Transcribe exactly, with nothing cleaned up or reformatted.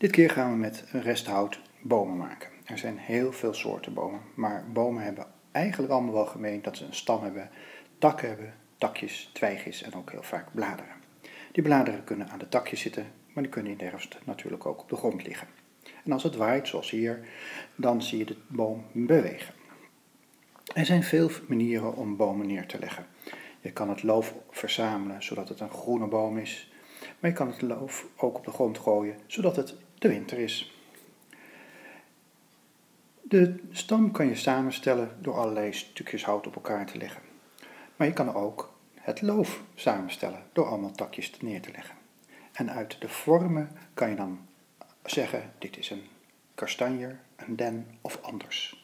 Dit keer gaan we met resthout bomen maken. Er zijn heel veel soorten bomen, maar bomen hebben eigenlijk allemaal wel gemeen dat ze een stam hebben, takken hebben, takjes, twijgjes en ook heel vaak bladeren. Die bladeren kunnen aan de takjes zitten, maar die kunnen in de herfst natuurlijk ook op de grond liggen. En als het waait, zoals hier, dan zie je de boom bewegen. Er zijn veel manieren om bomen neer te leggen. Je kan het loof verzamelen, zodat het een groene boom is. Maar je kan het loof ook op de grond gooien, zodat het de winter is. De stam kan je samenstellen door allerlei stukjes hout op elkaar te leggen. Maar je kan ook het loof samenstellen door allemaal takjes neer te leggen. En uit de vormen kan je dan zeggen, dit is een kastanjer, een den of anders.